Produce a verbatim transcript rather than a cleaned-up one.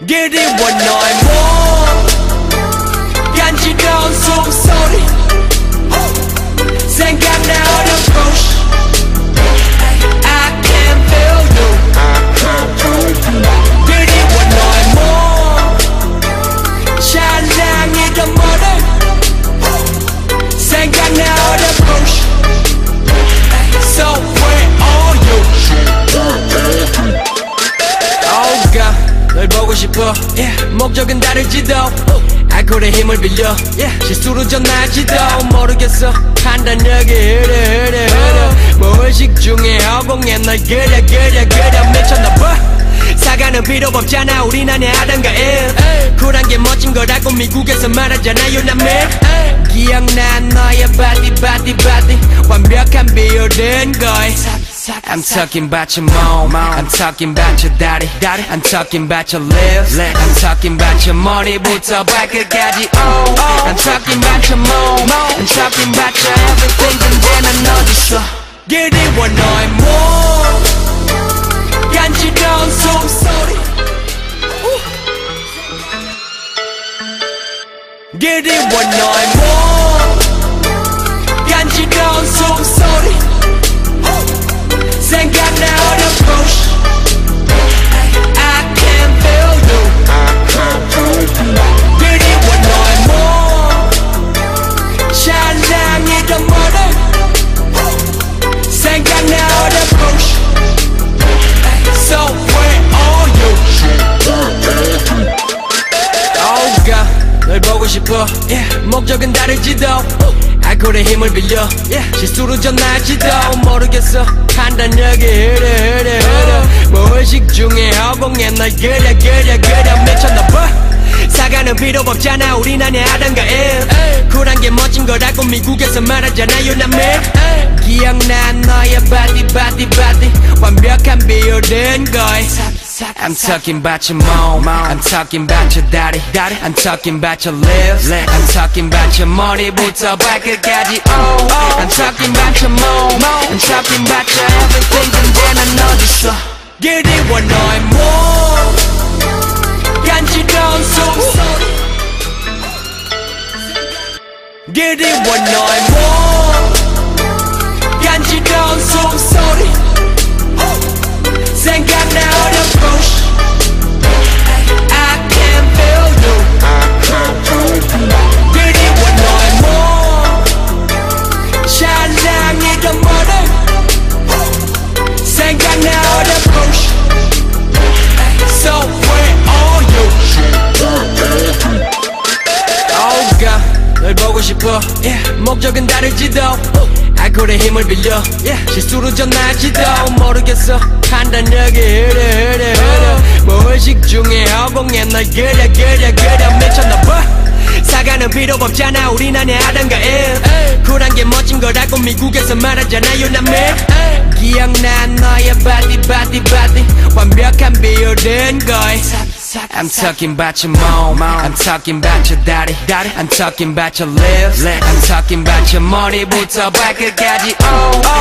그리워 너의 몸 간지러운 숨소리 생각나 어렴풋이 I can feel you 그리워 너의 몸 찬양이던 머리 생각나 어렴풋이 So where are you? Oh God 널 보고 싶어 yeah. 목적은 다를지도 알코올의 힘을 빌려 yeah. 실수로 전할지도 모르겠어 판단력이 흐려 흐려 흐려 무의식 중에 허공에 널 그려 그려 그려 미쳤나봐 사과는 필요 없잖아 우린 아냐 하던가 일 쿨한 게 멋진 걸 알고 미국에서 말하잖아요 남매 기억나 너의 바디 바디 바디 완벽한 비율은 거의 I'm talking about your mom I'm talking about your daddy I'm talking about your lips I'm talking about your 머리부터 발끝까지 oh I'm talking about your mom I'm talking about your everything 근데 난 어딨어 그리워 너의 몸 간지러운 숨소리 그리워 너의 몸 간지러운 숨소리 생각나 어렴풋이 I can feel you 그리워 너의 몸 찬양이던 머리 생각나 어렴풋이 So where are you? Oh God 널 보고 싶어 yeah. 목적은 다를지도 알코올의 힘을 빌려 yeah. 실수로 전할지도 모르겠어 판단력이 흐려 흐려 흐려 무의식 중에 허공에 널 그려 그려 그려 미쳤나봐 사과는 필요 없잖아 우린 아냐 하던가 일 쿨한 게 멋진 걸 알고 미국에서 말하잖아요 남매 기억나 너의 바디 바디 바디 완벽한 비율은 거의 I'm talking about your mom I'm talking about your daddy I'm talking about your lips I'm talking about your 머리부터 발끝까지 oh I'm talking about your mom I'm talking about your everything 근데 난 어딨어 그리워 너의 몸 간지러운 숨소리 그리워 너의 몸 간지러운 숨소리 생각나 어렴풋이 I can feel you 그리워 너의 몸 찬양이던 머리 생각나 어렴풋이 So where are you? Oh God 널 보고 싶어 yeah. 목적은 다를지도 알코올의 힘을 빌려 yeah. 실수로 전할지도 모르겠어 판단력이 흐려 흐려 흐려 무의식 중에 허공에 널 그려 그려 그려 미쳤나봐 사과는 필요 없잖아 우린 아냐 하던가 일 쿨한 게 멋진 걸 알고 미국에서 말하잖아요 남매 기억나 너의 바디 바디 바디 완벽한 비율은 거의 I'm talking about your mom I'm talking about your daddy I'm talking about your lips I'm talking about your 머리부터 발끝까지 oh